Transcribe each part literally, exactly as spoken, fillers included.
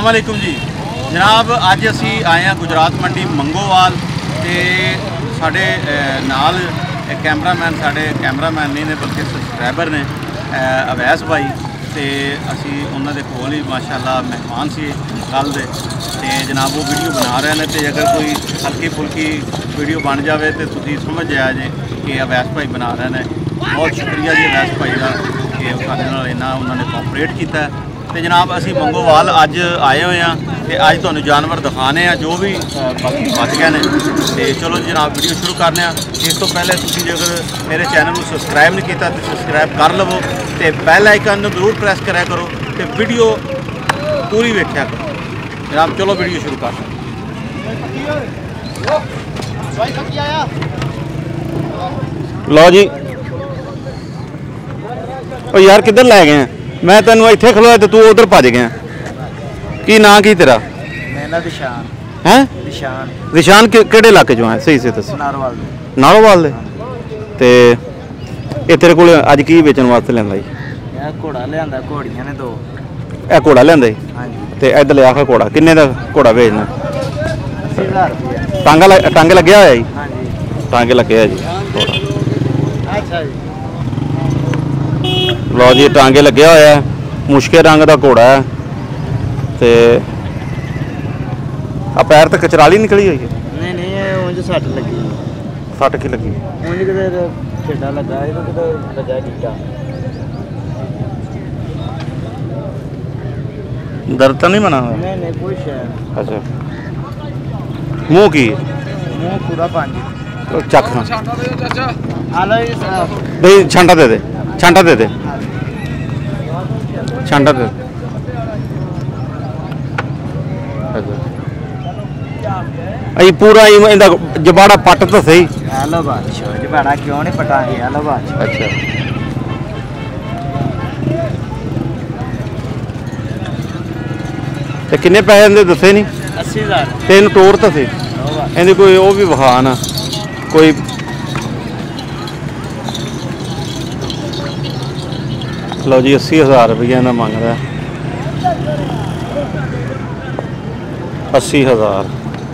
अस्सलाम वालेकुम जी जनाब, अज असी आए हैं गुजरात मंडी मंगोवाल ते साडे नाल कैमरामैन साडे कैमरामैन नहीं ने बल्कि सबसक्राइबर ने अवैस भाई ते असी उन्हां दे कोल ही माशाअल्लाह मेहमान सी कल दे ते जनाब वो वीडियो बना रहे हैं। तो अगर कोई हल्की फुल्की वीडियो बन जाए तो तुसीं समझ जाया जे कि अवैस भाई बना रहे हैं। बहुत शुक्रिया जी अवैस भाई का कि साडे नाल इन्ना उन्होंने कोऑपरेट किया। तो जनाब असी मंगोवाल अज आए हुए हैं तो अज तुहानूं जानवर दिखाने हैं जो भी बाकी बच गए हैं। तो चलो जनाब वीडियो शुरू करने। इस तो पहले तुसीं अगर मेरे चैनल को सबसक्राइब नहीं किया तो सबसक्राइब कर लवो तो बैल आइकन जरूर प्रेस कराया करो तो वीडियो पूरी वेख्या करो। जनाब चलो वीडियो शुरू कर। लो जी ओ यार किधर लै गए हैं? मैं तेन इत्थे खलोया तो तू उधर भज गया। की ना की तेरा? मेरा दिशान है। दिशान दिशान किहड़े इलाके चों है? सही से दस। नारोवाल नारोवाल ते ये तेरे कोल अज की बेचण वास्ते लिआंदा जी? यार घोड़ा लिआंदा, घोड़ियां ने दो। ए घोड़ा लिआंदा जी? हां जी। ते इधर ले आखा घोड़ा किन्ने दा घोड़ा भेजना? अस्सी हज़ार रुपया। टांगा टांगे लग्या होया जी? हां जी टांगे लगे है जी। अच्छा जी। लो जी टांगे लगे होया है, मुश्के रंग का घोड़ा है ते आ पैर तो कचराली निकली हुई है। नहीं नहीं ये उंज सट लगी। सट की लगी? उंज किते ठेडा लगा है तो किते लगा टीका। दर्द तो नहीं मना हुआ? नहीं नहीं कोई शय। अच्छा मुँह की? मुंह पूरा पानी। चख आलो जी साहब भाई छांटा दे दे, छांटा दे दे, छांटा दे। अई पूरा इंदा जबाड़ा पट तो सही। हेलो बादशाह जबाड़ा क्यों नहीं पटांगे? हेलो बादशाह। अच्छा ते किन्ने पैसे इहदे दसे नहीं? अस्सी हज़ार। तेन टोर तो सी इहदी कोई वो भी विखा ना कोई। लो जी अस्सी हज़ार रुपया इन्हें मंग रहा है। अस्सी हज़ार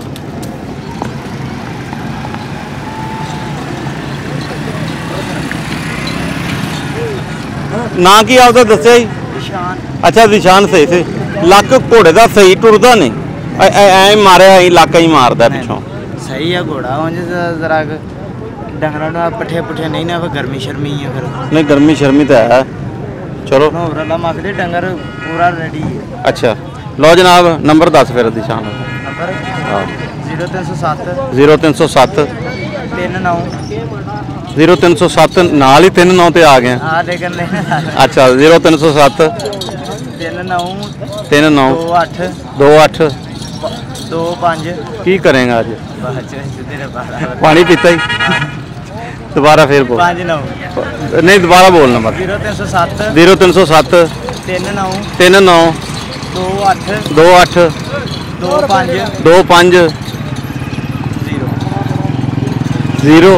ना की आपका दसिया जी? निशान। अच्छा निशान सही से लक घोड़े का सही टुरदा नहीं ऐ मारिया लक ही मारदा पिछों। सही है घोड़ा उंज जरा डंगरा पट्ठे पुट्ठे नहीं ना फिर गर्मी शर्मी है फिर। नहीं गर्मी शर्मी तो है। चलो नोबरला मकदे डंगर पूरा रेडी है। अच्छा लो जनाब नंबर दस फिर निशान नंबर जीरो तीन सौ सत्त जीरो तीन सौ सत्त तीन नौ जीरो तीन सौ सत्त नाल ही तीन नौ ते आ गए। हाँ लेकिन अच्छा जीरो तीन सौ सत्त तीन नौ तीन नौ दो अठ दो अठ दो पाँच। की करेंगे आज? पानी पानी पीता ही दोबारा फिर बोल। पाँच नौ नहीं दोबारा बोल नंबर जीरो तीन सौ सत्त जीरो तीन सौ सत्त तीन नौ तीन नौ दो अठ दो अठ दो पाँच दो पाँच जीरो जीरो।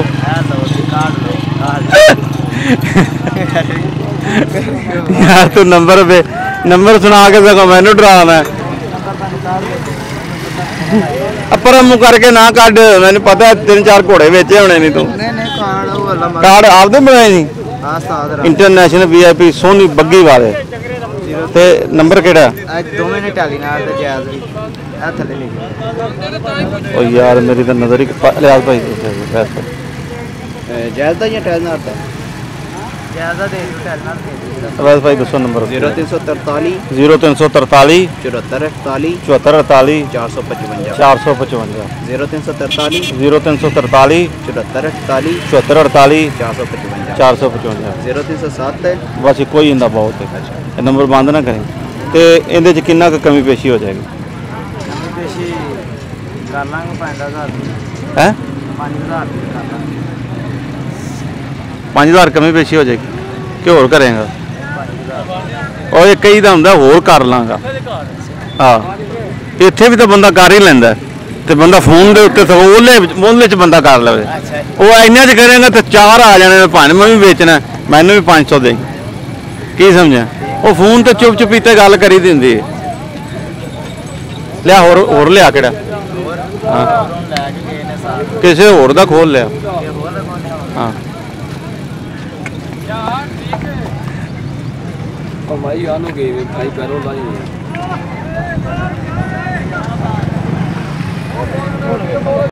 यार तू नंबर पे नंबर सुना के सको मैनू डराना है। पर मुँह करके ना कट मैंने पता है तीन चार घोड़े बेचे होने नहीं तू। कार्ड आपदे बनाए नहीं? International V I P Soni Baggi वाले ते नंबर केड़ा? ओ यार मेरी तो नजर ही लिहाज भाई ज्यादा या टहलना आता है ज्यादा दे टहलना अवैस भाई दसो नंबर। जीरो तीन सौ तरताली जीरो तीन सौ तरताली चौहत्तर अड़ताली चौहत्तर अड़ताली चार सौ पचवंजा चार सौ पचवंजा जीरो तीन सौ तरताली जीरो तीन सौ तरताली चौहत्तर अड़ताली चौहत्तर अड़ताली चार सौ पचवंजा चार सौ पचवंजा जीरो तीन सौ सत्त बस कोई इंदा बहुत है। नंबर बंद ना करें तो ये किन्ना कमी पेशी हो जाएगी? कमी पेशी कर लांगे पाँच हज़ार है पाँच हज़ार कर लांगे पाँच हज़ार कमी पेशी हो जाएगी कि होर करेगा? और एक कई का होंगे होर कर लाँगा। हाँ इत्थे भी तो बंदा कर ही लेंदा तो बंदा फोन के उत्ते सगों ओले ओले च बंदा कर ले। वो इन्ने च करेगा तो चार आ जाने भाने मैं भी बेचना मैनू भी पाँच सौ दे की समझा। वो फोन तो चुप चुपीते गल करी दिंदी है। ਲਿਆ ਹੋਰ ਹੋਰ ਲਿਆ ਕਿਹੜਾ ਹਾਂ ਲੈ ਕੇ ਗਏ ਨੇ ਸਾਰ ਕਿਸੇ ਹੋਰ ਦਾ ਖੋਲ ਲਿਆ ਇਹ ਹੋਰ ਲਗਾਉਣੇ ਹਾਂ ਭਾਈ ਆਨੂੰ ਗਏ ਭਾਈ ਪੈਰੋਂ ਲਾਈ